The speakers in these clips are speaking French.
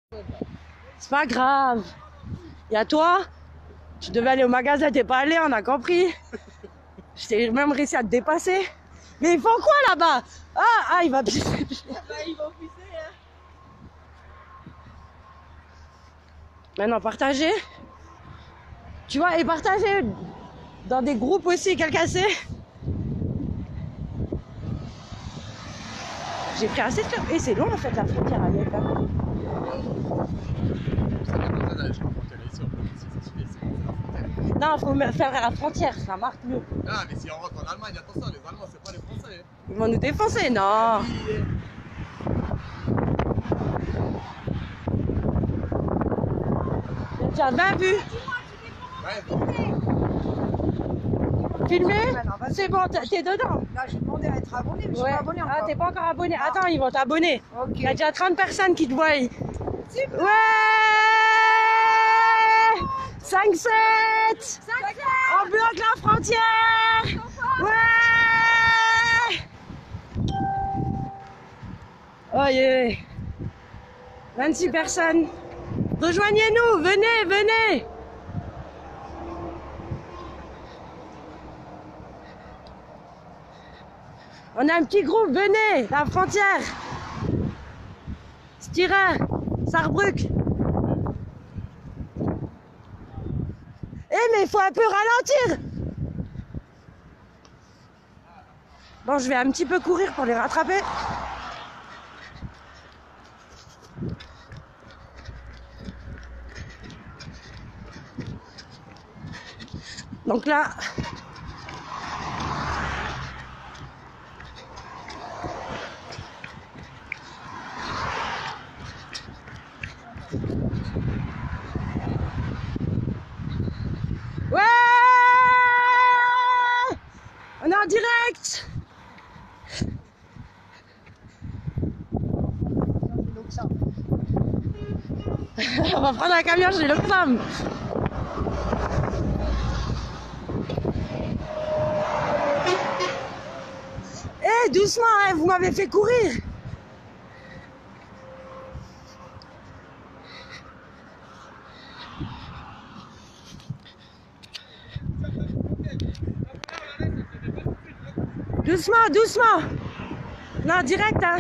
C'est pas grave. Y a toi, tu devais aller au magasin, t'es pas allé, on a compris. J'étais même réussi à te dépasser. Mais ils font quoi là-bas? Ah, il va pisser. Là, ils vont pisser, hein. Maintenant, partagez. Tu vois, et partagez dans des groupes aussi, quelqu'un sait. J'ai pris assez de temps. Et c'est long en fait la frontière à Vietnam. Non, faut faire à la frontière, ça marque mieux. Ah, mais si on rentre en Allemagne, attention, les Allemands, c'est pas les Français. Ils vont nous défoncer, non. Tu as bien vu. Filmé? C'est bon, t'es dedans. Là, j'ai demandé à être abonné, mais je suis pas abonné encore. Ah, t'es pas encore abonné. Attends, ils vont t'abonner. Ok. Il y a déjà 30 personnes qui te voient. Super. Ouais! 5-7! On bloque la frontière! Ouais! Oh yeah! 26 personnes. Rejoignez-nous, venez, venez! On a un petit groupe, venez, la frontière. Styrin, Sarrebruck. Eh mais il faut un peu ralentir. Bon, je vais un petit peu courir pour les rattraper. Donc là... Ouais! On est en direct! On va prendre un camion chez l'Oxfam. Eh, doucement, hein, vous m'avez fait courir. Doucement, doucement. Non, direct, hein.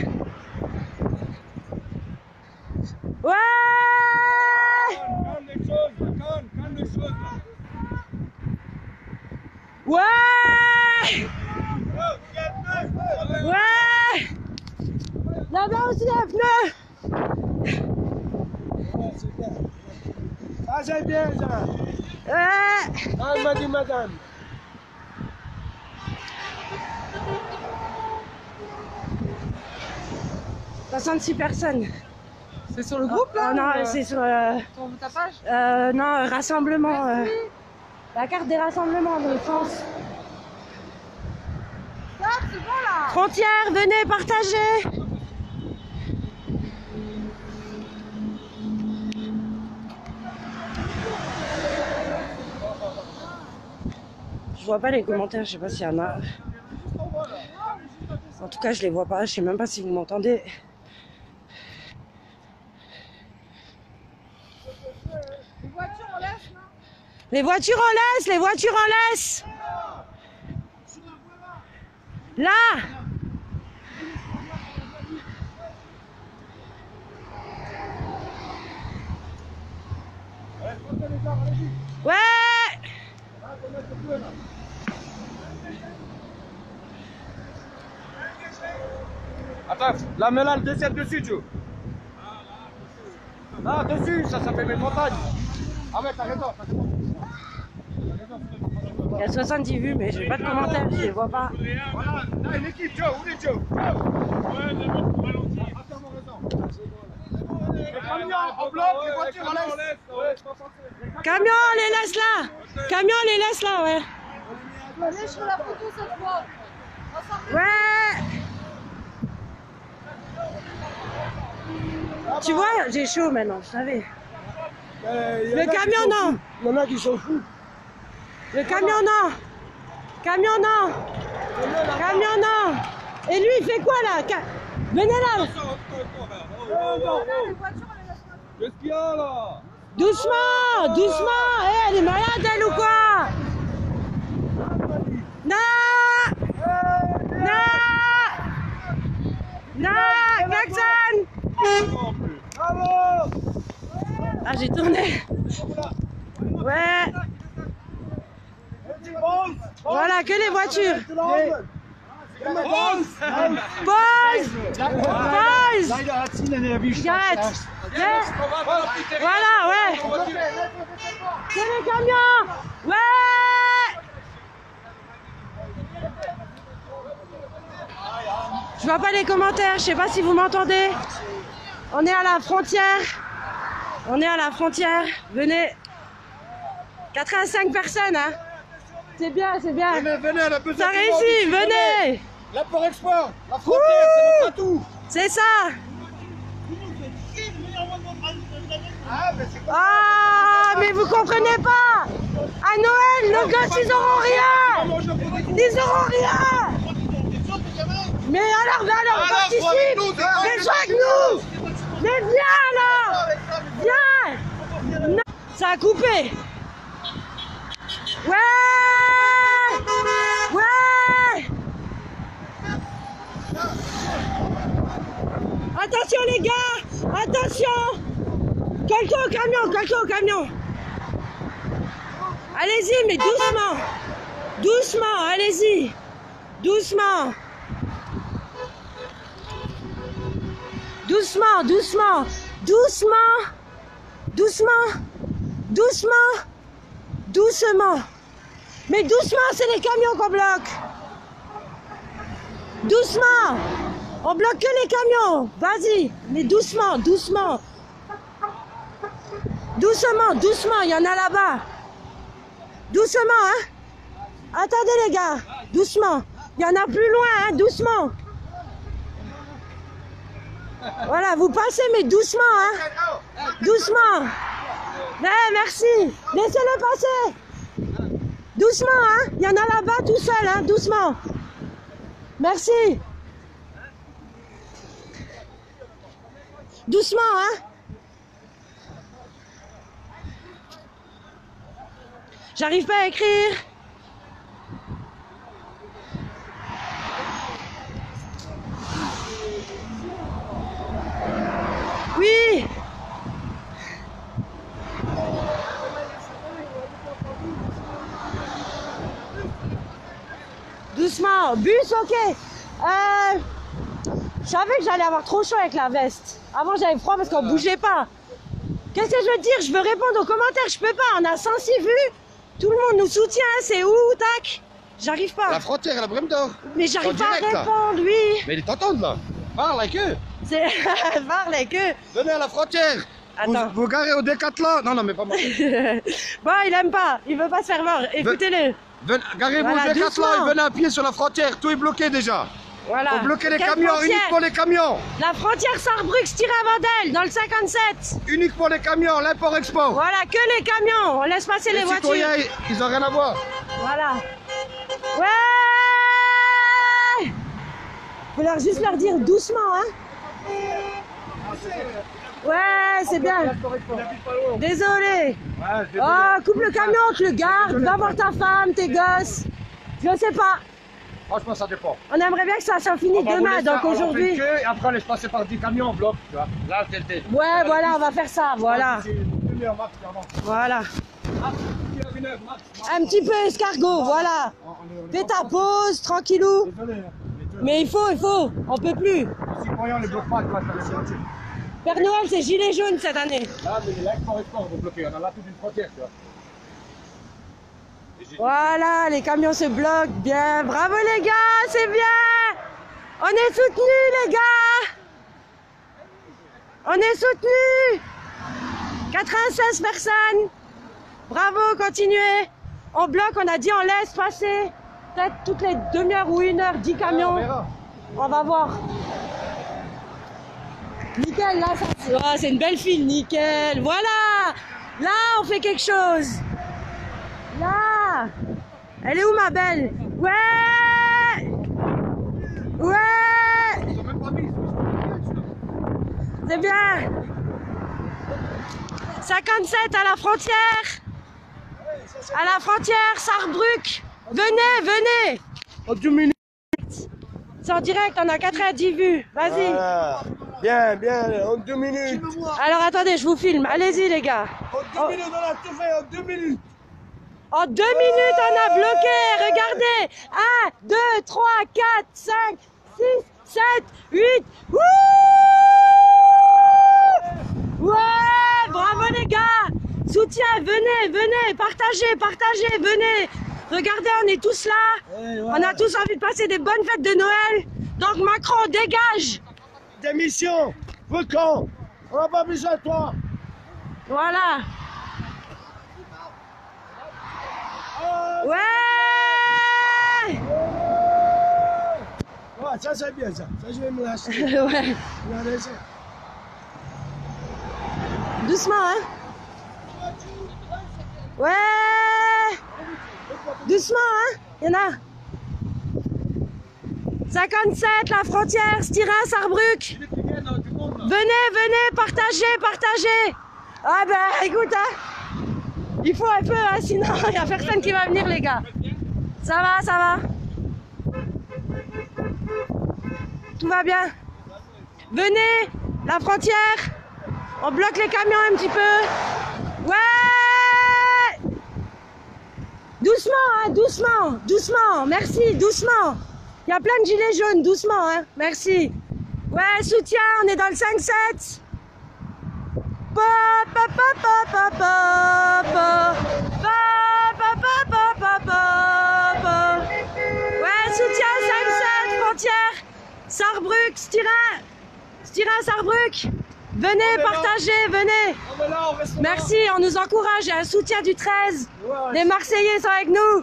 Ouais! Calme les choses, calme les choses. Ouais! Ouais! Là-bas aussi, un pneu. C'est bien. Ça, j'ai bien, ça. Ouais! Ah, il m'a dit madame. « 66 personnes. C'est sur le groupe, là? Non, c'est sur... Sur ta page? non, rassemblement. La carte des rassemblements de France. Stop, c'est bon, là. Frontière, venez partager. Je vois pas les commentaires, je sais pas s'il y en a. En tout cas, je les vois pas, je sais même pas si vous m'entendez. Les voitures, on laisse, non? Les voitures en laisse, les voitures en laisse. Là. Ouais. Attends, la mets là, le deuxième dessus, Joe. Là, dessus, ça fait mes montagnes. Ah ouais, t'as raison. Il y a 70 vues, mais j'ai pas de commentaires, je les vois pas. Voilà, là, une équipe, Joe, où est Joe? Ouais, c'est bon, ralentis. Attends, mon raison. Les camions en bloc, les voitures en laisse. Camion, on les laisse là. Camion, on les laisse là, ouais. Allez, je fais la photo cette fois. Ouais. Tu vois, j'ai chaud maintenant, je savais. Le camion, non. Il y en a qui s'en foutent. Le camion, non. Camion, non. Camion, non. Et lui, il fait quoi là? Venez là. Les voitures, on les laisse. qu'il y a là? Doucement, doucement. Eh, elle est malade, elle ou quoi? Non! Non! Non! Klaxon! Bravo! Ah, j'ai tourné. Ouais. Voilà, que les voitures. Pause! Pause! J'arrête. Voilà, ouais. Que les camions! Ouais! Je vois pas les commentaires, je sais pas si vous m'entendez. On est à la frontière. On est à la frontière. Venez. 85 personnes, hein. C'est bien, c'est bien. Venez, la petite. Ça réussit, venez. L'import-export, la frontière, c'est notre atout. C'est ça. Ah, mais vous comprenez pas. À Noël, nos gosses, ils auront rien. Ils auront rien. Mais alors, participe. Mais joue avec nous. Mais viens alors. Viens. Non. Ça a coupé. Ouais. Ouais. Attention les gars. Attention. Quelqu'un au camion, quelqu'un au camion. Allez-y, mais doucement. Doucement, allez-y. Doucement. Doucement, doucement. Doucement. Doucement. Doucement. Doucement. Mais doucement, c'est les camions qu'on bloque. Doucement. On bloque que les camions. Vas-y. Mais doucement, doucement. Doucement, doucement, il y en a là-bas. Doucement, hein. Attendez les gars, doucement. Il y en a plus loin, hein, doucement. Voilà, vous passez, mais doucement, hein. Doucement. Ouais, merci. Laissez-le passer. Doucement, hein. Il y en a là-bas tout seul, hein, doucement. Merci. Doucement, hein. J'arrive pas à écrire. Oui. Doucement. Bus, ok. Je savais que j'allais avoir trop chaud avec la veste. Avant, j'avais froid parce qu'on bougeait pas. Qu'est-ce que je veux dire? Je veux répondre aux commentaires. Je peux pas. On a 106 vues. Tout le monde nous soutient, c'est où, tac? J'arrive pas. La frontière, la Brême d'Or. Mais j'arrive pas à répondre, oui. Mais ils t'entendent là. Parle avec eux. Parle avec eux. Venez à la frontière. Attends. Vous garez au Décathlon. Non, mais pas moi. Bon, il aime pas. Il veut pas se faire voir. Écoutez-le. Garez-vous au Décathlon et venez à pied sur la frontière. Tout est bloqué déjà. Voilà. Faut bloquer les camions, unique pour les camions. La frontière Sarrebruck-Avandel, dans le 57. Unique pour les camions, l'import-export. Voilà, que les camions. On laisse passer les voitures. Les citoyens, ils ont rien à voir. Voilà. Ouais. Faut juste leur dire doucement, hein. Ouais, c'est bien. Désolé. Oh, coupe le camion, tu le gardes. Va voir ta femme, tes gosses. Je sais pas. Franchement, ça dépend. On aimerait bien que ça soit fini demain, donc aujourd'hui. Et après, on laisse passer par 10 camions, on bloque, tu vois. Là, c'est le thé. Ouais, voilà, on va faire ça, voilà. Voilà. Un petit peu escargot, voilà. Fais ta pause, tranquillou. Mais il faut, on peut plus. Les citoyens, on les bloque pas, tu vois, ça va. Père Noël, c'est gilet jaune cette année. Là, mais l'import-export, on va bloquer. On a là toute une frontière, tu vois. Voilà, les camions se bloquent bien. Bravo les gars, c'est bien. On est soutenus les gars. On est soutenus. 96 personnes. Bravo, continuez. On bloque, on a dit on laisse passer. Peut-être toutes les demi-heures ou une heure, 10 camions. On va voir. Nickel, là, c'est une belle file, nickel. Voilà. Là, on fait quelque chose. Là. Elle est où ma belle? Ouais. Ouais. C'est bien. 57 à la frontière. À la frontière, Sarrebruck. Venez, venez. En 2 minutes. C'est en direct, on a 90 vues. Vas-y. Voilà. Bien, bien, en 2 minutes. Alors attendez, je vous filme. Allez-y les gars. En 2 minutes, on a tout fait, en 2 minutes. En 2 minutes, on a bloqué. Regardez. 1, 2, 3, 4, 5, 6, 7, 8. Wouh! Ouais, bravo les gars. Soutien, venez, venez. Partagez, partagez, venez. Regardez, on est tous là. On a tous envie de passer des bonnes fêtes de Noël. Donc Macron, dégage. Démission. Vaucan. On n'a pas besoin de toi. Voilà. Ouais. Ouais, ça c'est bien ça. Ça je vais me lâcher. Ouais. Regardez ça. Doucement, hein. Ouais. Doucement, hein. Il y en a. 57, la frontière, Styrin, Sarrebruck. Venez, venez, partagez, partagez. Ah ben, écoute, hein. Il faut un peu, hein, sinon il n'y a personne qui va venir, les gars. Ça va, ça va. Tout va bien. Venez, la frontière. On bloque les camions un petit peu. Ouais. Doucement, hein, doucement, doucement. Merci, doucement. Il y a plein de gilets jaunes, doucement, hein. Merci. Ouais, soutien, on est dans le 5-7. Pa, pa, pa, pa, pa, pa, pa. Pa, pa, pa, pa, pa, pa, pa. Ouais, soutien, 5-7, frontière. Sarrebruck, Styrin. Styrin, Sarrebruck. Venez, partagez, venez. Merci, on nous encourage. Il y a un soutien du 13. Les Marseillais sont avec nous.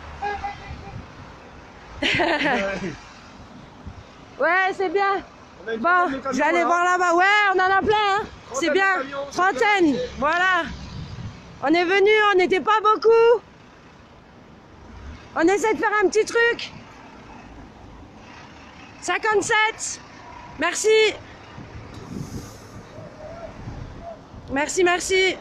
Ouais, c'est bien. Bon, je vais aller voir là-bas. Ouais, on en a plein, hein. C'est bien. Trentaine, voilà. On est venu, on n'était pas beaucoup. On essaie de faire un petit truc. 57. Merci. Merci, merci.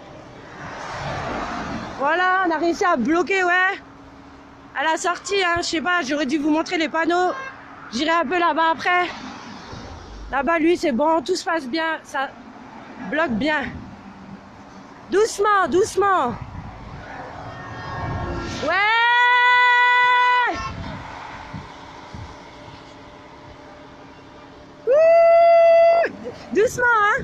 Voilà, on a réussi à bloquer, ouais. À la sortie, hein, je sais pas, j'aurais dû vous montrer les panneaux. J'irai un peu là-bas après. Là-bas, lui, c'est bon, tout se passe bien, ça bloque bien. Doucement, doucement. Ouais. Ouh. Doucement, hein.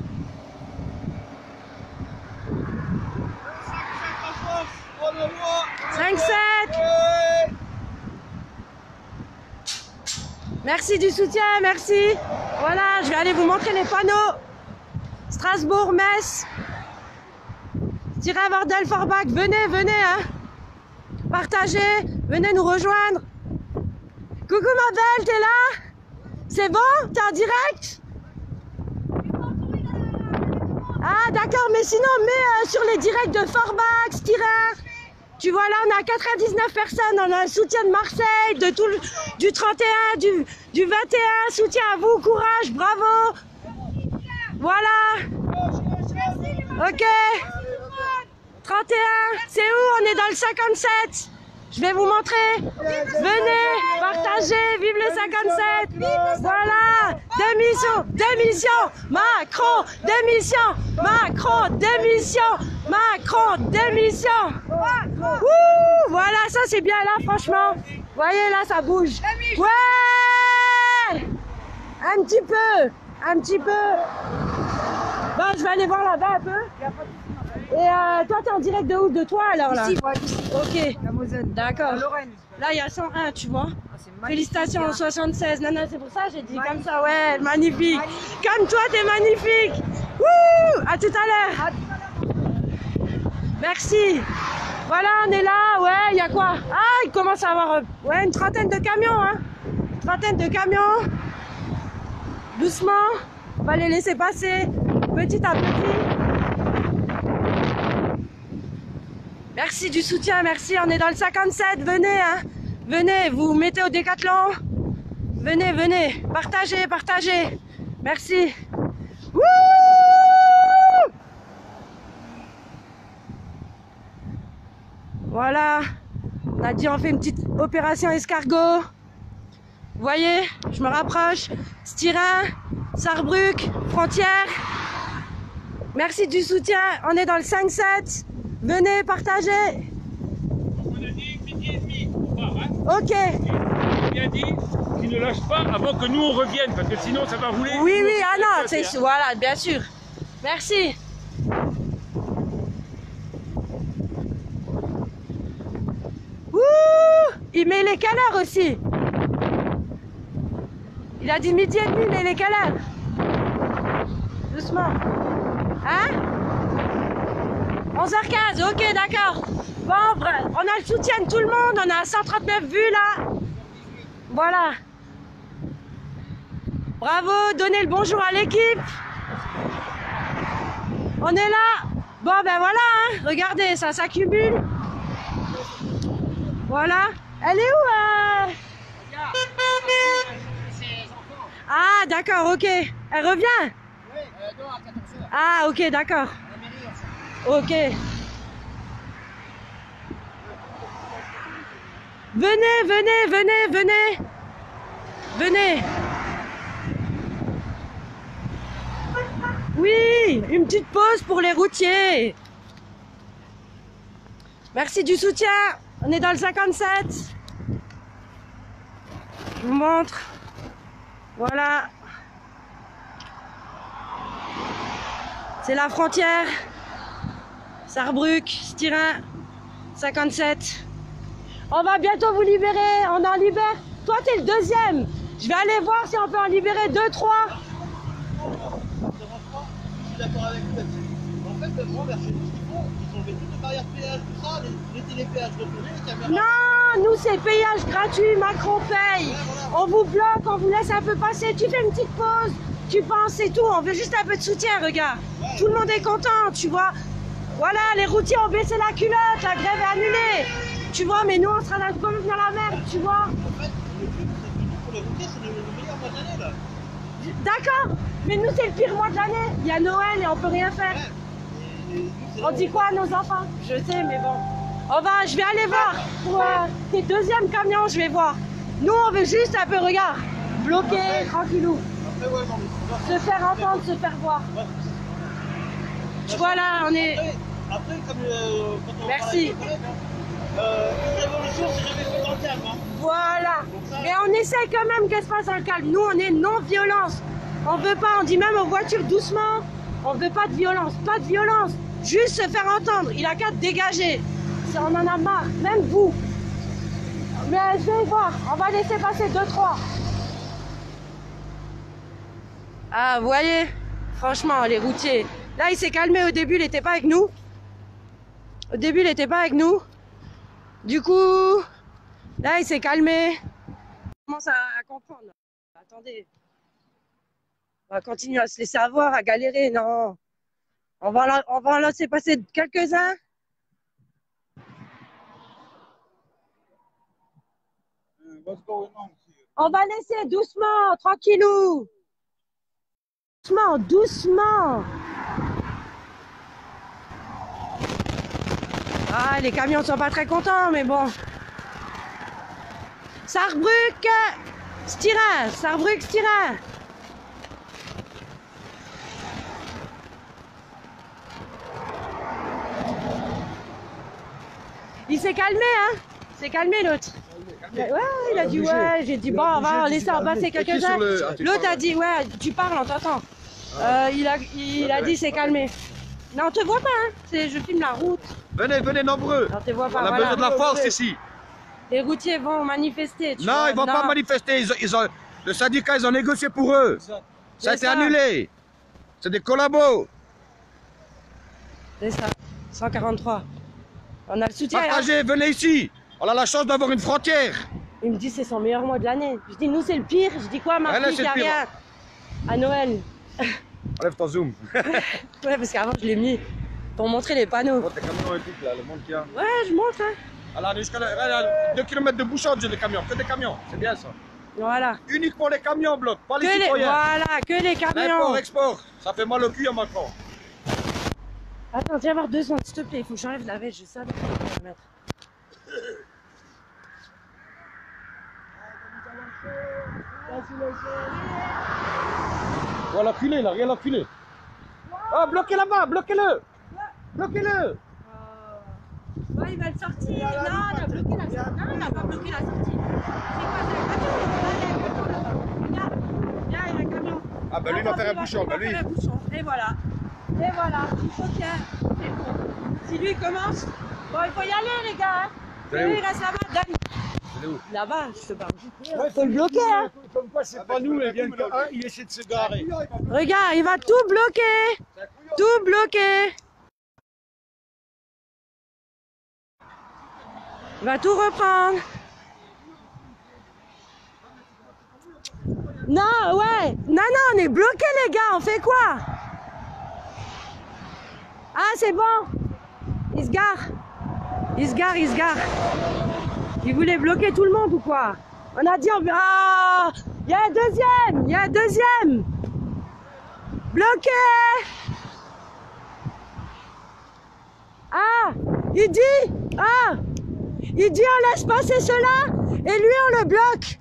« 5-7 » Merci du soutien, merci. Voilà, je vais aller vous montrer les panneaux. Strasbourg, Metz, Styrin, Forbach, venez, venez, hein. Partagez, venez nous rejoindre. Coucou ma belle, t'es là? C'est bon? T'es en direct? Ah d'accord, mais sinon mets sur les directs de Forbach, Styrin. Tu vois là, on a 99 personnes, on a un soutien de Marseille, de tout du 31, du 21, soutien à vous, courage, bravo. Voilà. Ok. 31, c'est où? On est dans le 57. Je vais vous montrer. Venez, partagez, vive le 57. Voilà. Démission, démission, Macron, démission, Macron, démission, Macron, démission. Ouh, voilà, ça c'est bien là, franchement. Vous voyez là, ça bouge. Ouais. Un petit peu, un petit peu. Bon, je vais aller voir là-bas un peu. Et toi, t'es en direct de où? De toi alors là? Ici, ouais, ici. Ok. La Moselle. D'accord. La Lorraine. Là, il y a 101, tu vois. Ah, c'est magnifique, Félicitations, hein. 76. Non, non, c'est pour ça que j'ai dit Magnifique. comme ça. Ouais, magnifique. Magnifique. Comme toi, t'es magnifique. Wouh! À tout à l'heure. À tout à l'heure. Merci. Voilà, on est là. Ouais, il y a quoi? Ah, il commence à avoir ouais, une trentaine de camions. Hein. Une trentaine de camions. Doucement. On va les laisser passer petit à petit. Merci du soutien, merci. On est dans le 57. Venez, hein. Venez, vous vous mettez au décathlon. Venez, venez. Partagez, partagez. Merci. Wouh! Voilà. On a dit on fait une petite opération escargot. Vous voyez, je me rapproche. Styrin, Sarrebruck, frontière. Merci du soutien. On est dans le 5-7. Venez partager. On a dit midi et demi. Ok. On a bien dit qu'ils ne lâchent pas avant que nous on revienne, parce que sinon ça va rouler. Oui, oui, ah non, c'est voilà, bien sûr. Merci. Ouh, il met les caleurs aussi. Il a dit midi et demi, mais les caleurs. Doucement. Hein? 11h15, ok, d'accord. Bon, bref, on a le soutien de tout le monde, on a 139 vues là. Voilà. Bravo, donnez le bonjour à l'équipe. On est là. Bon, ben voilà, hein. Regardez, ça s'accumule. Voilà. Elle est où Ah, d'accord, ok. Elle revient? Oui, non, à 14h. Ah, ok, d'accord. Ok. Venez, venez, venez, venez. Venez. Oui, une petite pause pour les routiers. Merci du soutien. On est dans le 57. Je vous montre. Voilà. C'est la frontière. Sarrebruck, Styrin, 57. On va bientôt vous libérer. On en libère. Toi, t'es le deuxième. Je vais aller voir si on peut en libérer 2, 3. Je suis d'accord avec vous là-dessus. En fait, moi, vers chez nous, ce qu'ils font, ils ont enlevé toutes les barrières de péage, tout ça, les télépéages retournés, les caméras. Non, nous c'est payage gratuit, Macron paye. Ouais, voilà. On vous bloque, on vous laisse un peu passer. Tu fais une petite pause, tu penses, c'est tout. On veut juste un peu de soutien, regarde. Ouais. Tout le monde est content, tu vois. Voilà, les routiers ont baissé la culotte, la grève est annulée. Tu vois, mais nous on sera là comme dans la merde, tu vois. En fait, le truc, c'est que nous, pour les routiers, c'est le meilleur mois de l'année, là. D'accord, mais nous c'est le pire mois de l'année. Il y a Noël et on peut rien faire. Ouais. Et nous, c'est là On dit quoi à nos enfants? Je sais, mais bon. Je vais aller voir pour tes deuxièmes camions, je vais voir. Nous, on veut juste un peu, regarde, bloquer, tranquillou. Après, ouais, non, mais Se faire entendre, se faire voir. ouais. Tu vois là, on est... Après, comme quand on Merci. parle avec les collègues, une révolution, c'est jamais fait dans le calme. Hein. Voilà. Mais on essaie quand même qu'elle se passe dans le calme. Nous, on est non-violence. On veut pas, on dit même aux voitures doucement, on veut pas de violence. Pas de violence. Juste se faire entendre. Il a qu'à dégager. On en a marre. Même vous. Mais je vais voir. On va laisser passer 2, 3. Ah, vous voyez? Franchement, les routiers. Là, il s'est calmé au début, il n'était pas avec nous. Au début, il n'était pas avec nous. Du coup, là, il s'est calmé. On commence à comprendre. Attendez. On va continuer à se laisser avoir, à galérer. Non. On va en laisser passer quelques-uns. What's going on here? On va laisser doucement, tranquillou. Doucement, doucement. Ah, les camions sont pas très contents, mais bon. Sarrebruck, Styrin, Sarrebruck, Styrin. Il s'est calmé, hein? Il s'est calmé l'autre. Ouais, il a dit ouais, j'ai dit bon, on va en laisser en passer quelques-uns. L'autre a dit ouais, tu parles, on t'entend. Il a dit c'est calmé. Non, on te voit pas, hein. Je filme la route. Venez, venez nombreux. On te voit pas, On a voilà. besoin de la force ici. Les routiers vont manifester. Tu Non, vois. ils vont pas manifester. Le syndicat, ils ont négocié pour eux. Ça a C'est été ça. annulé. C'est des collabos. C'est ça, 143. On a le soutien. Hein. Partagez, venez ici. On a la chance d'avoir une frontière. Il me dit c'est son meilleur mois de l'année. Je dis nous c'est le pire. Je dis quoi, ma Ouais, là, fille, c'est y a le pire. rien. À Noël. Enlève ton zoom. Ouais, parce qu'avant je l'ai mis pour montrer les panneaux. Tes camions et tout, là, le monde qui a. Ouais, je montre. Hein. Alors, jusqu'à 2 km de bouchon, j'ai des camions. Que des camions. C'est bien ça. Voilà. Uniquement les camions bloquent, pas les citoyens. Voilà, que les camions. Import, export. Ça fait mal au cul à Macron. Attends, viens voir 2 secondes, s'il te plaît. Il faut que j'enlève la veste. Je sais pas comment la mettre. Voilà, filé, il a rien à filer. Ah, bloquez là-bas, bloquez-le. Bloquez-le. Ouais, il va le sortir. Non, il a bloqué la sortie. Non, il n'a pas bloqué la sortie. C'est quoi, c'est un camion? Regarde, il y a un camion. Ah, bah lui, il va faire un bouchon. Bah lui. Un bouchon. Et voilà. Et voilà. Il faut qu'il y ait. C'est bon. Si lui commence, bon, il faut y aller, les gars. Vous allez où? Il reste là-bas. Dani. Vous allez où? Là-bas, je te parle. Il faut le bloquer, hein. Comme quoi, c'est pas nous, il vient de un, il essaie de se garer. Regarde, il va tout bloquer. Tout bloquer. Il va tout reprendre. Non, ouais. Non, on est bloqués, les gars. On fait quoi? Ah, c'est bon. Il se gare. Il se gare. Il voulait bloquer tout le monde ou quoi? On a dit, ah, il y a un deuxième. Bloqué. Ah, il dit on laisse passer cela et lui on le bloque.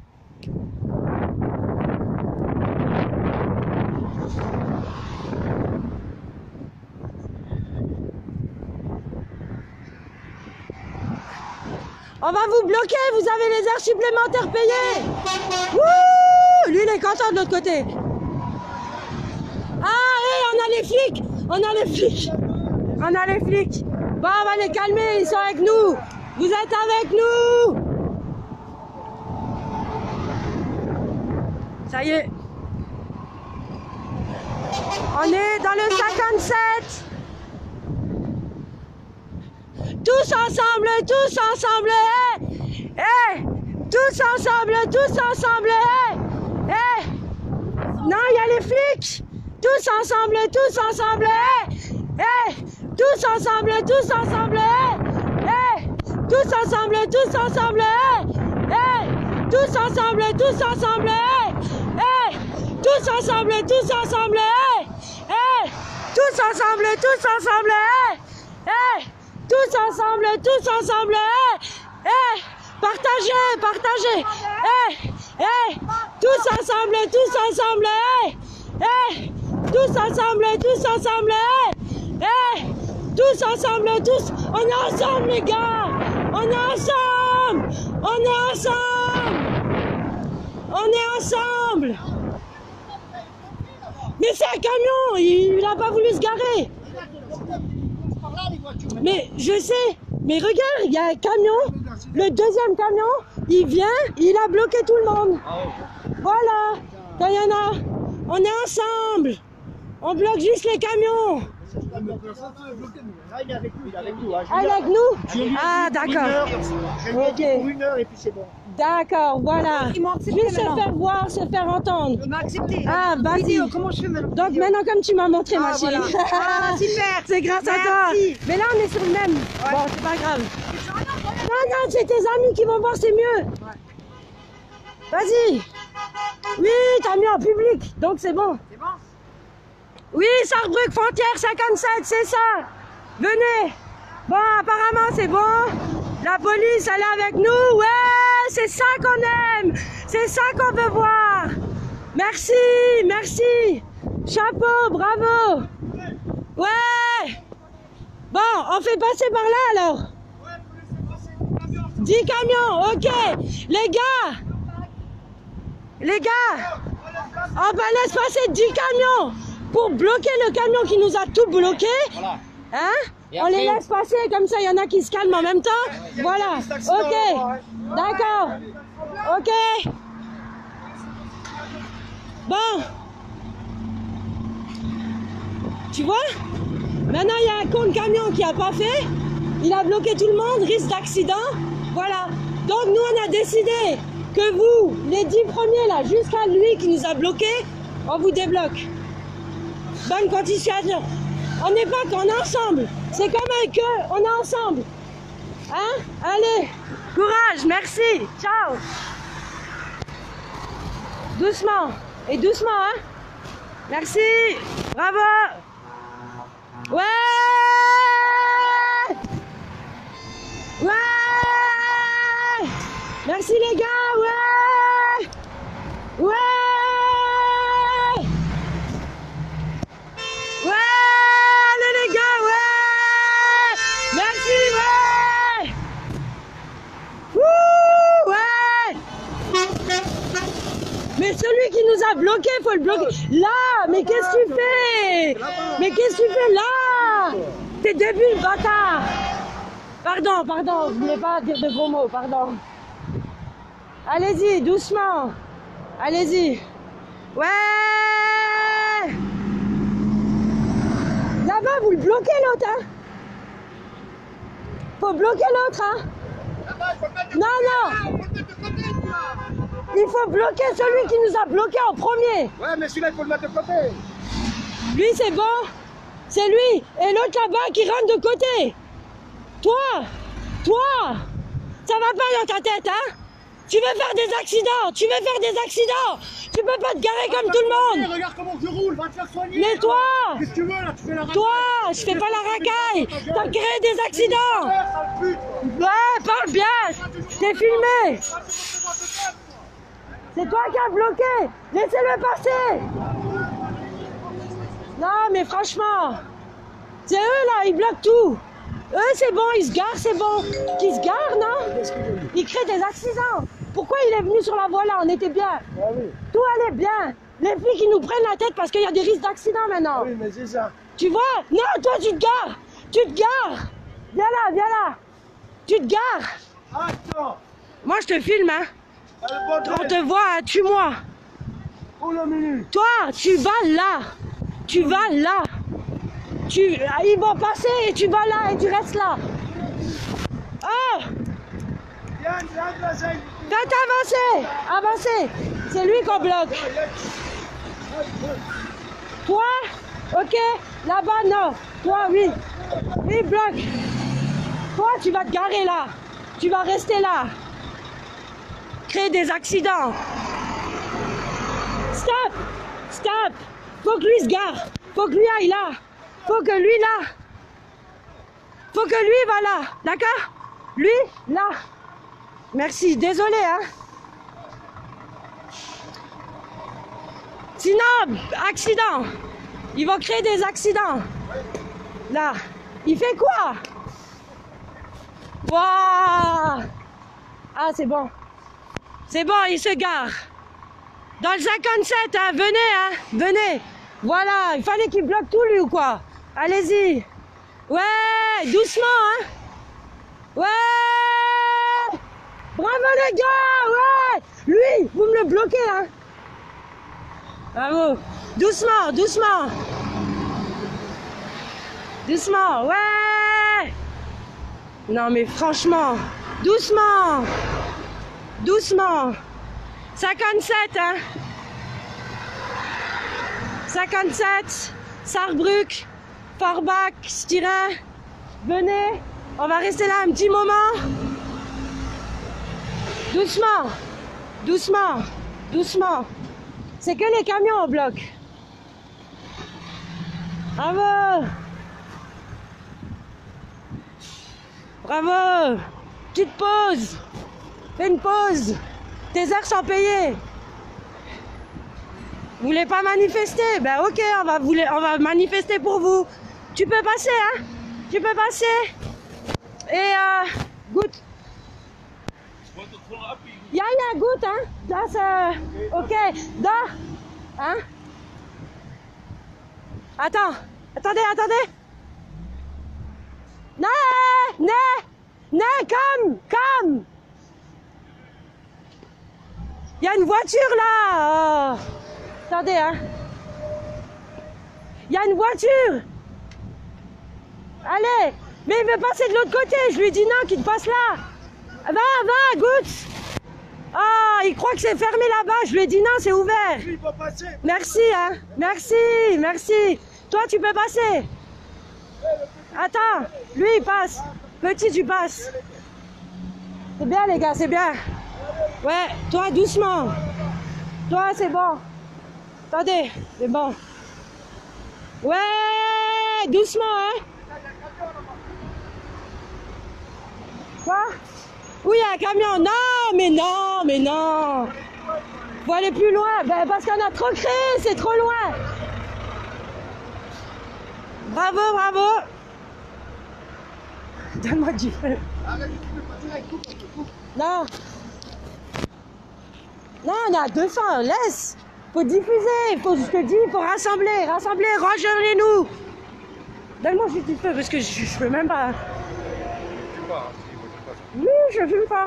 On va vous bloquer, vous avez les heures supplémentaires payées. Wouh, lui il est content de l'autre côté. Ah, hé, on a les flics. Bon, on va les calmer, ils sont avec nous. Vous êtes avec nous. Ça y est. On est dans le 57. Tous ensemble, tous ensemble, Non, il y a les flics. Tous ensemble, tous ensemble, tous ensemble, tous ensemble, tous ensemble, tous ensemble, tous ensemble, tous ensemble, tous ensemble, tous ensemble, tous ensemble, tous ensemble, tous ensemble, tous ensemble, partagez, partagez, tous ensemble, tous ensemble, tous ensemble, tous ensemble, tous ensemble, tous, on est ensemble les gars, on est ensemble, on est ensemble, on est ensemble. Mais c'est un camion, il n'a pas voulu se garer. Mais je sais, mais regarde, il y a un camion, le deuxième camion, il vient, il a bloqué tout le monde. Voilà, quand il y en a, on est ensemble, on bloque juste les camions. Ah, il est avec nous, il est avec nous. Ah, il est avec nous? Ah, d'accord. Je lui ai dit pour 1 heure et puis c'est bon. D'accord, voilà. Juste se faire voir, se faire entendre. Il m'a accepté. Ah, vas-y. Comment je fais maintenant? Donc maintenant, comme tu m'as montré, ma chérie. Voilà. Ah, super. C'est grâce à toi. Mais là, on est sur le même. Bon, c'est pas grave. Non, c'est tes amis qui vont voir, c'est mieux. Vas-y. Oui, t'as mis en public, donc c'est bon. C'est bon? Oui, Sarrebruck, frontière 57, c'est ça. Venez. Bon, apparemment, c'est bon. La police, elle est avec nous. Ouais, c'est ça qu'on aime. C'est ça qu'on veut voir. Merci, merci. Chapeau, bravo. Ouais. Bon, on fait passer par là, alors. 10 camions, ok. Les gars, on va laisser passer 10 camions pour bloquer le camion qui nous a tout bloqué. Voilà. Hein? Et On après, les laisse passer, comme ça il y en a qui se calment en même temps. Voilà, ok, d'accord, ok. Bon, tu vois? Maintenant il y a un con de camion qui n'a pas fait. Il a bloqué tout le monde, risque d'accident. Voilà, donc nous on a décidé que vous, les 10 premiers là, jusqu'à lui qui nous a bloqués, on vous débloque. Bonne continuation. On n'est pas qu'on est ensemble. C'est comme un queue, on est ensemble. Hein? Allez, courage, merci. Ciao. Doucement. Et doucement, hein? Merci. Bravo. Ouais. Ouais. Merci les gars, ouais. Ouais. l'a bloqué, faut le bloquer. Là, mais qu'est-ce que tu fais? Mais qu'est-ce que tu fais là? T'es débile, bâtard. Pardon, je voulais pas dire de gros mots, pardon. Allez-y, doucement. Allez-y. Ouais. Là-bas, vous le bloquez l'autre, hein? Faut bloquer l'autre, hein? Non. Il faut bloquer celui qui nous a bloqué en premier. Ouais, mais celui-là, il faut le mettre de côté. Lui, c'est bon. C'est lui. Et l'autre là-bas qui rentre de côté. Toi, ça va pas dans ta tête, hein? Tu veux faire des accidents. Tu peux pas te garer comme tout le monde. Regarde comment je roule, va te faire soigner. Mais toi, Qu'est-ce que tu veux là? Tu fais la racaille. toi, je fais pas la racaille. T'as créé des accidents. Ouais, parle bien. T'es filmé. C'est toi qui as bloqué. Laissez-le passer. Non, mais franchement, c'est eux là, ils bloquent tout. Eux, c'est bon, ils se garent, c'est bon. Qu'ils se garent, non? Ils créent des accidents. Pourquoi il est venu sur la voie là? On était bien. Ah oui. Tout allait bien. Les filles qui nous prennent la tête parce qu'il y a des risques d'accident maintenant. Oui, mais c'est ça. Tu vois? Non, toi, tu te gares. Viens là. Tu te gares. Attends. Moi, je te filme, hein. On te voit, hein, tue-moi. Pour la minute. Toi, tu vas là. Ils vont passer et tu vas là et tu restes là. Oh! Yann, là, ça. Faites avancer. C'est lui qu'on bloque. Toi, ok. Là-bas, non. Toi, oui. Oui, bloque. Toi, tu vas te garer là. Tu vas rester là. Créer des accidents. Stop. Faut que lui se gare. Faut que lui aille là. Faut que lui va là. D'accord? Lui, là. Merci. Désolé, hein. Sinon, accident. Ils vont créer des accidents. Là. Il fait quoi? Waouh! Ah, c'est bon. C'est bon, il se gare. Dans le 57, hein. Venez. Voilà, il fallait qu'il bloque tout lui ou quoi? Allez-y. Ouais, doucement, hein. Ouais. Bravo les gars, ouais. Lui, vous me le bloquez, hein. Bravo. Doucement, ouais. Non mais franchement, doucement. 57, hein. 57, Sarrebruck, Forbach, Styrin. Venez, on va rester là un petit moment. Doucement. C'est que les camions au bloc. Bravo. Petite pause. Fais une pause. Tes heures sont payées. Vous voulez pas manifester? Ben ok, on va manifester pour vous. Tu peux passer, hein? Et goûte. Yeah, good, hein? That's ok. Dors, hein? Attendez. Come. Il y a une voiture là. Attendez, hein. Il y a une voiture. Allez. Mais il veut passer de l'autre côté. Je lui dis non, qu'il passe là. Va, goûte. Ah, il croit que c'est fermé là-bas. Je lui ai dit non, c'est ouvert. Lui, il va passer. Merci, hein. Merci. Toi, tu peux passer. Attends. Lui, il passe. Petit, tu passes. C'est bien, les gars, c'est bien. Ouais, toi, doucement. Toi, c'est bon. Attendez, c'est bon. Ouais, doucement, hein. Quoi? Oui, il y a un camion. Non, mais non. Faut aller plus loin. Ben, parce qu'on a trop créé, c'est trop loin. Bravo. Donne-moi du feu. Non, on est à 200, laisse. Faut diffuser, faut, je te dis, faut rassembler, rangez-nous. Donne-moi juste du feu parce que je peux même pas. Oui, je fume pas.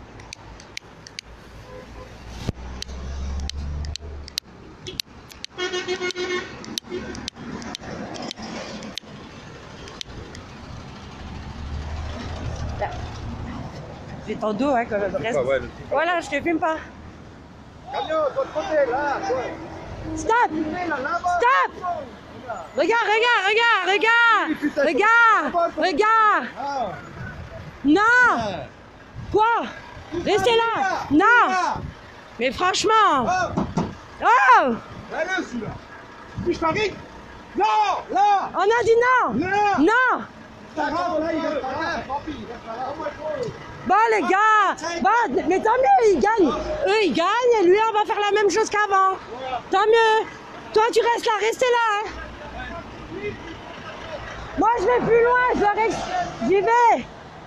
J'ai ton dos, hein, comme le reste. Voilà, je te fume pas. Camion, de l'autre côté, là. Stop! Stop! Regarde! Non! Quoi? Restez là! Non! Mais franchement! Oh! Allez, celui-là. Puis je t'arrive. Non, là. On a dit non! Là. Non! Pas grave, là, il reste pas là. Tant pis, il reste pas là. Bon les gars! Bon, mais tant mieux, ils gagnent! Eux ils gagnent et lui on va faire la même chose qu'avant! Tant mieux! Toi tu restes là, restez là! Hein. Moi je vais plus loin, je dois rester. J'y vais!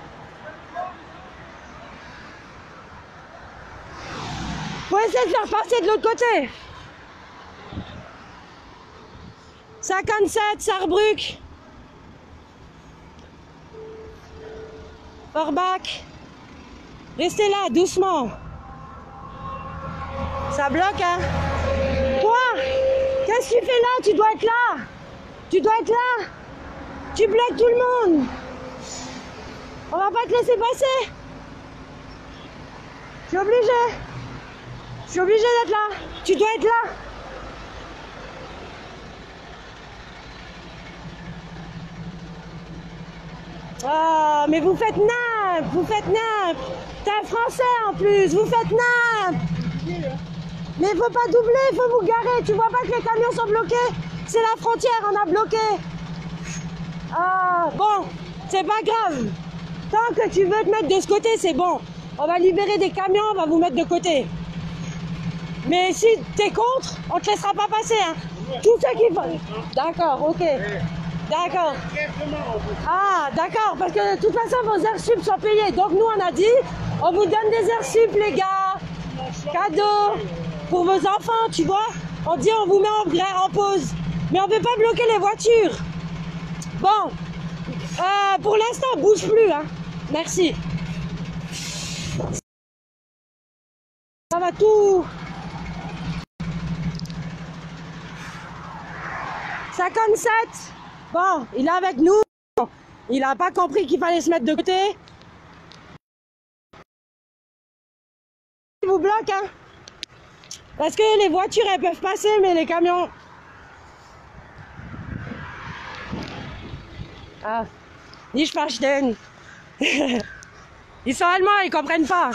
Faut essayer de faire passer de l'autre côté! 57, Sarrebruck! Forbach! Restez là, doucement. Ça bloque, hein? Toi, qu'est-ce que tu fais là? Tu dois être là. Tu dois être là. Tu bloques tout le monde. On va pas te laisser passer. Je suis obligée. Je suis obligée d'être là. Tu dois être là. Ah, mais vous faites nimp. Vous faites nimp. T'es un Français en plus, vous faites nimp. Mais il faut pas doubler, il faut vous garer. Tu vois pas que les camions sont bloqués? C'est la frontière, on a bloqué. Ah, bon, c'est pas grave. Tant que tu veux te mettre de ce côté, c'est bon. On va libérer des camions, on va vous mettre de côté. Mais si t'es contre, on te laissera pas passer. Hein. Tout ce qui va. D'accord, ok. D'accord. Ah, d'accord, parce que de toute façon, vos heures sup sont payées. Donc nous, on a dit, on vous donne des heures sup, les gars. Cadeau pour vos enfants, tu vois. On dit, on vous met en pause. Mais on ne peut pas bloquer les voitures. Bon, pour l'instant, bouge plus. Hein. Merci. Ça va tout. 57. Bon, il est avec nous. Il n'a pas compris qu'il fallait se mettre de côté. Il vous bloque, hein. Parce que les voitures, elles peuvent passer, mais les camions... Ah, nicht verstehen. Ils sont allemands, ils comprennent pas.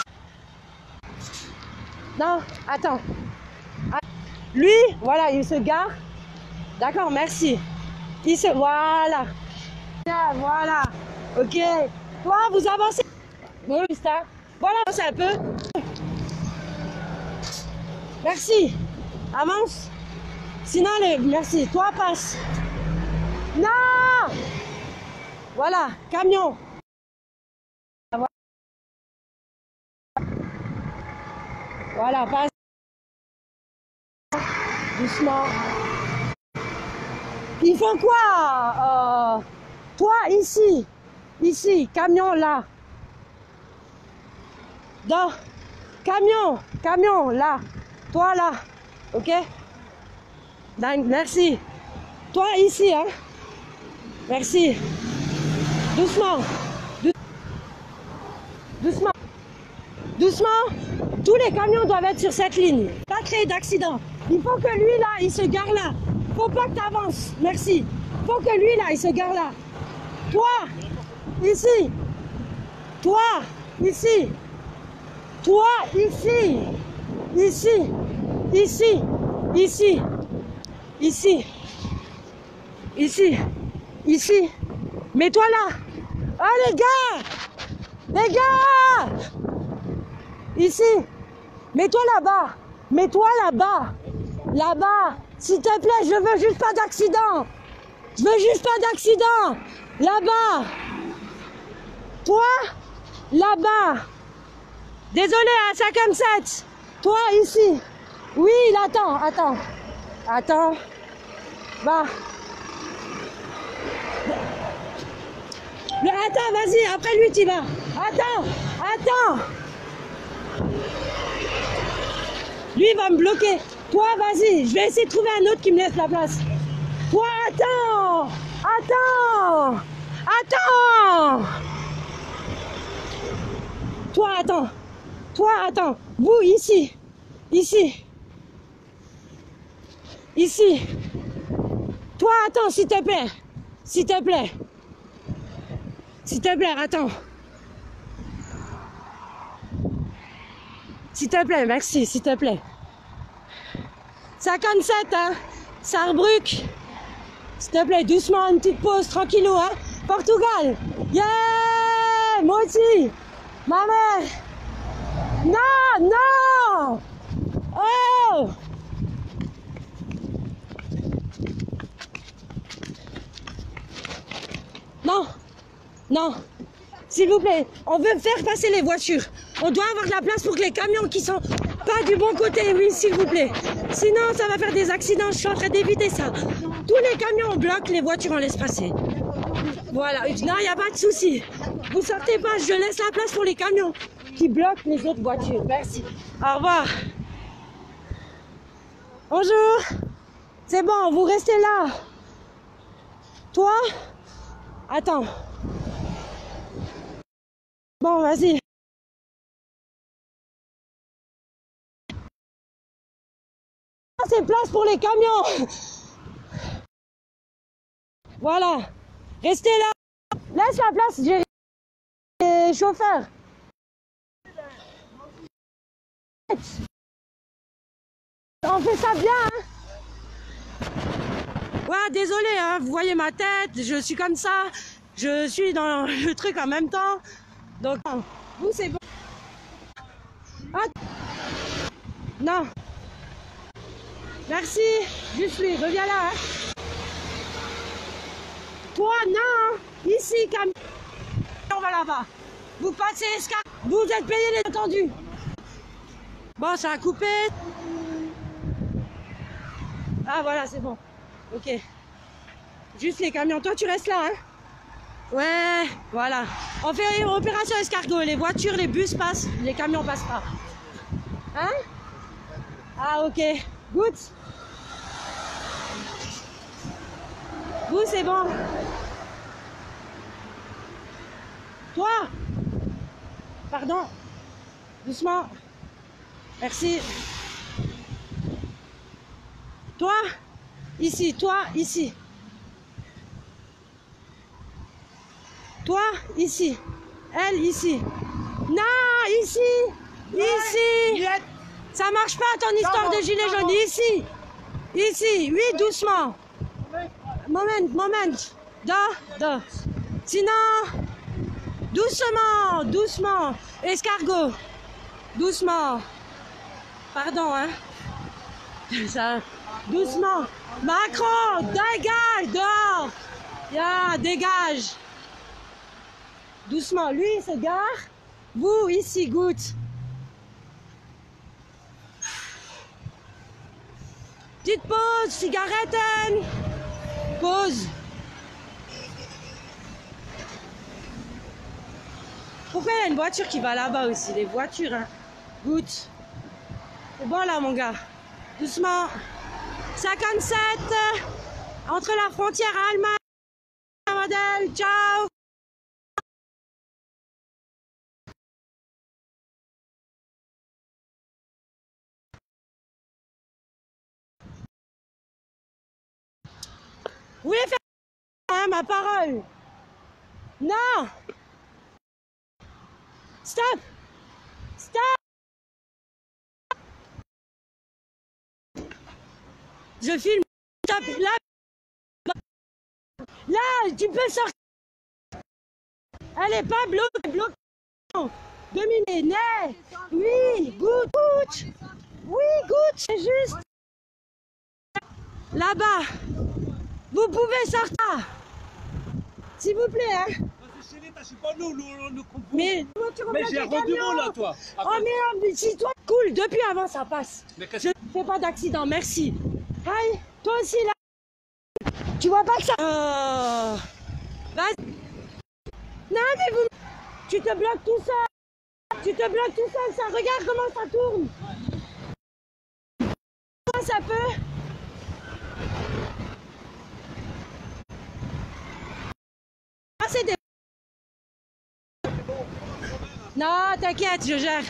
Non, attends. Lui, voilà, il se gare. D'accord, merci. Il se... Voilà. Voilà. Ok. Toi, vous avancez. Oui, ça. Voilà, avancez un peu. Merci. Avance. Sinon, merci. Toi, passe. Non. Voilà, camion. Voilà, passe. Doucement. Ils font quoi? Toi, ici. Ici, camion, là. Dans. Camion, là. Toi, là. Ok? Dingue, merci. Toi, ici, hein? Merci. Doucement. Doucement. Doucement. Tous les camions doivent être sur cette ligne. Pas créer d'accident. Il faut que lui, là, il se gare là. Faut pas que tu avances. Merci. Faut que lui, là, il se gare là. Toi, ici. Toi, ici. Toi, ici. Ici. Ici. Ici. Ici. Ici. Ici. Mets-toi là. Ah, les gars. Les gars. Ici. Mets-toi là-bas. Mets-toi là-bas. Là-bas. S'il te plaît, je veux juste pas d'accident. Je veux juste pas d'accident. Là-bas. Toi, là-bas. Désolé, hein, 57. Toi, ici. Oui, il attend, attends. Attends. Va. Attends, vas-y, après lui, tu vas. Attends, attends. Lui, il va me bloquer. Toi, vas-y, je vais essayer de trouver un autre qui me laisse la place. Toi, attends. Attends. Attends. Toi, attends. Toi, attends. Vous, ici. Ici. Ici. Toi, attends, s'il te plaît. S'il te plaît. S'il te plaît, attends. S'il te plaît, merci, s'il te plaît. 57, hein. Sarrebruck. S'il te plaît, doucement, une petite pause, tranquillou, hein. Portugal. Yeah! Moi aussi. Ma mère. Non, non. Oh! Non, non, s'il vous plaît, on veut faire passer les voitures. On doit avoir de la place pour que les camions qui sont pas du bon côté, oui, s'il vous plaît. Sinon, ça va faire des accidents, je suis en train d'éviter ça. Tous les camions, on bloque, les voitures, on laisse passer. Voilà, non, il n'y a pas de souci. Vous sortez pas, je laisse la place pour les camions qui bloquent les autres voitures. Merci. Au revoir. Bonjour. C'est bon, vous restez là. Toi? Attends. Bon, vas-y. C'est place pour les camions. Voilà. Restez là. Laisse la place, j'ai les chauffeurs. On fait ça bien, hein. Ouais, désolé, hein, vous voyez ma tête, je suis comme ça, je suis dans le truc en même temps. Donc, vous, c'est bon. Ah. Non. Merci. Juste lui, reviens là. Hein. Toi, non. Ici, camion. On va là-bas. Vous passez escalier. Vous êtes payé les attendus. Bon, ça a coupé. Ah, voilà, c'est bon. Ok. Juste les camions. Toi, tu restes là, hein? Ouais, voilà. On fait une opération escargot. Les voitures, les bus passent, les camions passent pas. Hein? Ah, ok. Good. Vous, c'est bon. Toi? Pardon. Doucement. Merci. Toi? Ici, toi, ici. Toi, ici. Elle, ici. Non, ici. Ici. Ça marche pas ton histoire de gilet jaune. Ici. Ici. Oui, doucement. Moment. Da. Sinon, doucement. Escargot. Doucement. Pardon, hein. Ça. Doucement. Macron, dégage, dehors. Ya, dégage. Doucement. Lui, il se gare. Vous, ici, goutte. Petite pause, cigarette. Pause. Pourquoi il y a une voiture qui va là-bas aussi? Les voitures, hein. Goutte. C'est bon là, mon gars. Doucement. 57. Entre la frontière Allemagne. Modèle. Ciao. Vous voulez faire hein, ma parole? Non. Stop. Je filme. Stop. Là, tu peux sortir. Elle est pas bloquée. Dominée. Né. Oui, goutte. Oui, goutte. C'est juste. Là-bas. Vous pouvez sortir. S'il vous plaît, hein. Mais j'ai un rendez-vous là, toi. Oh merde, mais si toi cool, depuis avant ça passe. Mais qu'est-ce que... Fais pas d'accident, merci. Aïe, toi aussi là. Tu vois pas que ça... Vas-y. Non mais vous... Tu te bloques tout seul. Tu te bloques tout seul, ça. Regarde comment ça tourne. Comment ça peut... Ah, c'est des... Non, t'inquiète, je gère.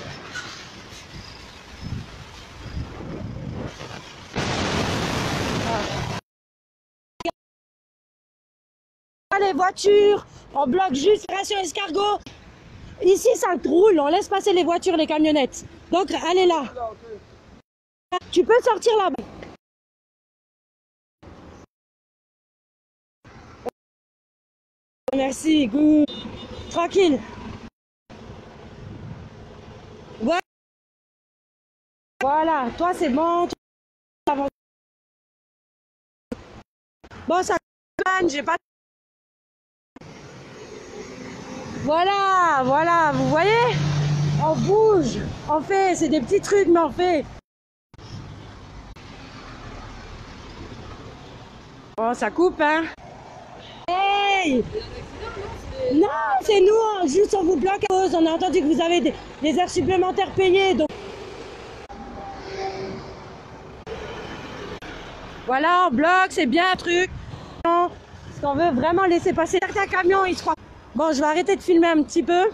Les voitures, on bloque juste Ration Escargot. Ici, ça roule, on laisse passer les voitures, les camionnettes. Donc, allez là. Tu peux sortir là-bas. Merci, good. Tranquille. Voilà, toi c'est bon. Bon, ça plane, j'ai pas... Voilà, voilà, vous voyez? On bouge, on fait, c'est des petits trucs, mais on fait. Oh, ça coupe, hein? Hey! Non, c'est nous, juste on vous bloque à cause. On a entendu que vous avez des heures supplémentaires payées, donc... Voilà, on bloque, c'est bien un truc. Parce qu'on veut vraiment laisser passer certains camions, ils se croient. Bon, je vais arrêter de filmer un petit peu.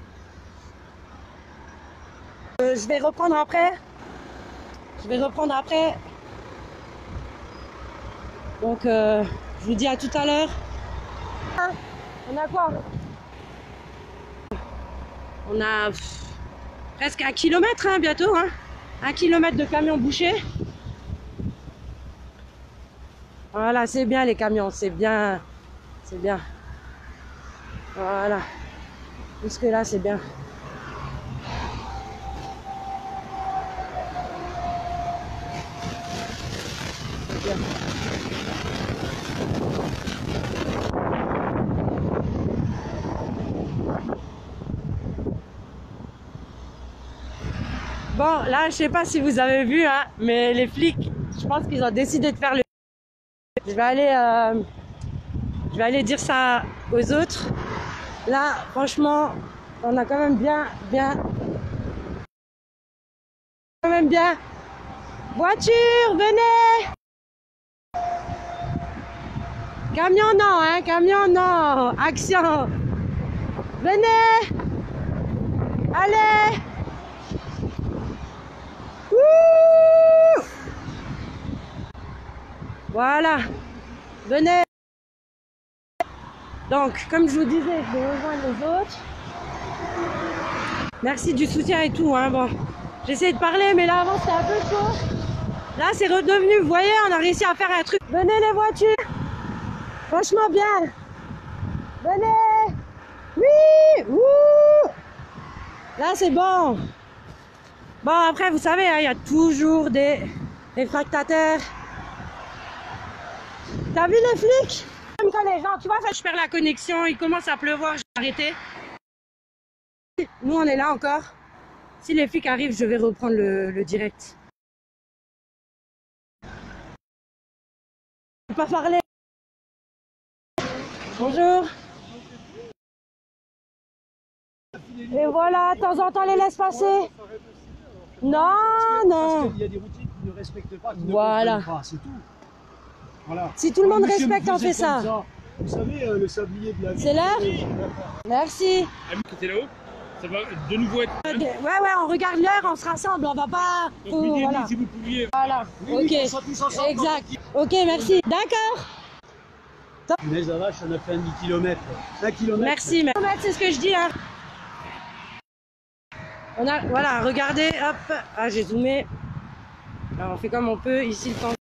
Je vais reprendre après. Donc, je vous dis à tout à l'heure. On a quoi? On a presque 1 kilomètre, hein, bientôt. Hein. 1 kilomètre de camions bouchés. Voilà, c'est bien les camions, c'est bien. C'est bien. Voilà. Jusque là, c'est bien. Bien. Bon, là, je sais pas si vous avez vu, hein, mais les flics, je pense qu'ils ont décidé de faire le... Je vais aller dire ça aux autres. Là, franchement, on a quand même bien. Voiture, venez! Camion, non, hein, camion, non. Action! Venez! Allez! Wouh! Voilà. Venez. Donc, comme je vous disais, je vais rejoindre les autres. Merci du soutien et tout. Hein. Bon, j'essaie de parler, mais là, avant, c'était un peu chaud. Là, c'est redevenu, vous voyez, on a réussi à faire un truc. Venez les voitures. Franchement, bien. Venez. Oui. Ouh. Là, c'est bon. Bon, après, vous savez, il y a toujours des fractateurs. T'as vu les flics? Comme quand les gens, tu vois, je perds la connexion, il commence à pleuvoir, j'ai arrêté. Nous, on est là encore. Si les flics arrivent, je vais reprendre le direct. Je peux pas parler. Bonjour. Et voilà, de temps en temps, les laisse passer. Non, non. Il y a des routiers qui ne respectent pas, qui voilà. ne comprennent pas, c'est tout. Voilà. Si tout le monde Monsieur, respecte, on fait ça. Vous savez, le sablier de la ville. C'est l'heure? Merci. Ami qui était là-haut, ça va de nouveau être... Ouais, on regarde l'heure, on se rassemble, on va pas... Donc, lui, voilà. si vous pouviez... Voilà, Oui, ok. on sera tous ensemble. Exact. Ok, merci. D'accord. Punaise la vache, on a fait un demi-kilomètre. 1 kilomètre. Merci. C'est ce que je dis, hein. On a, voilà, regardez, hop. Ah, j'ai zoomé. Alors, on fait comme on peut. Ici, le temps.